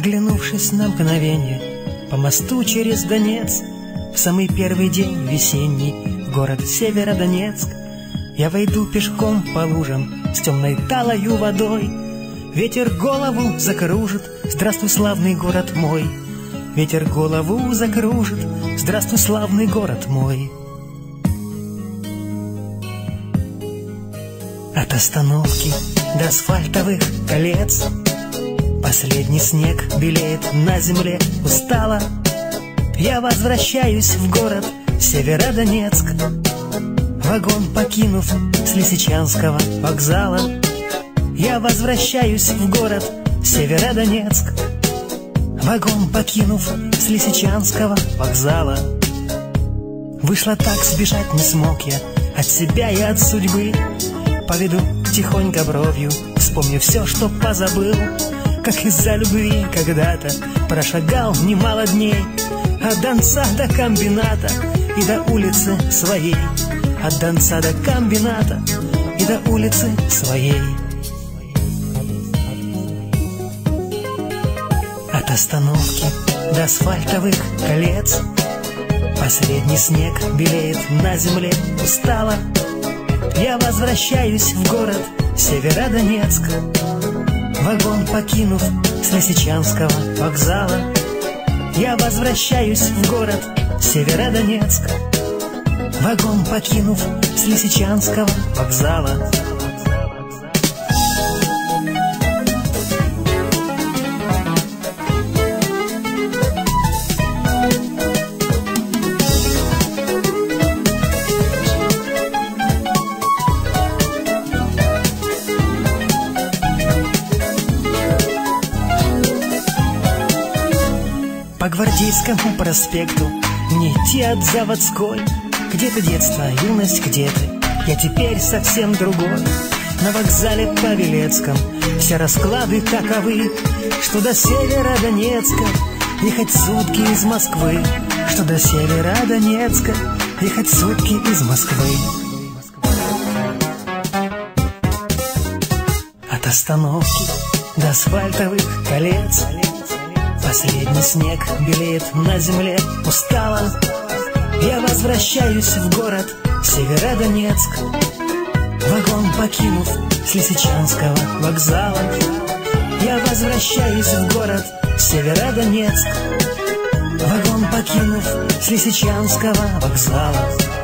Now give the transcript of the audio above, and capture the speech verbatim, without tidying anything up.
Оглянувшись на мгновение по мосту через Донец, в самый первый день весенний в город Северодонецк, я войду пешком по лужам с темной талою водой. Ветер голову закружит, здравствуй, славный город мой. Ветер голову закружит, здравствуй, славный город мой. От остановки до асфальтовых колец последний снег белеет на земле устало. Я возвращаюсь в город Северодонецк, вагон покинув с Лисичанского вокзала. Я возвращаюсь в город Северодонецк, вагон покинув с Лисичанского вокзала. Вышло так, сбежать не смог я от себя и от судьбы. Поведу тихонько бровью, вспомню все, что позабыл. Как из-за любви когда-то прошагал немало дней, от Донца до комбината и до улицы своей. От Донца до комбината и до улицы своей. От остановки до асфальтовых колец последний снег белеет на земле устало. Я возвращаюсь в город Северодонецк, вагон покинув с Лисичанского вокзала. Я возвращаюсь в город Северодонецк, вагон покинув с Лисичанского вокзала. По Гвардейскому проспекту мне идти от Заводской. Где-то детство, юность, где-то я теперь совсем другой. На вокзале Павелецком все расклады таковы, что до Северодонецка ехать сутки из Москвы, что до Северодонецка ехать сутки из Москвы. От остановки до асфальтовых колец последний снег белеет на земле устало. Я возвращаюсь в город Северодонецк, вагон покинув с Лисичанского вокзала. Я возвращаюсь в город Северодонецк, вагон покинув с Лисичанского вокзала.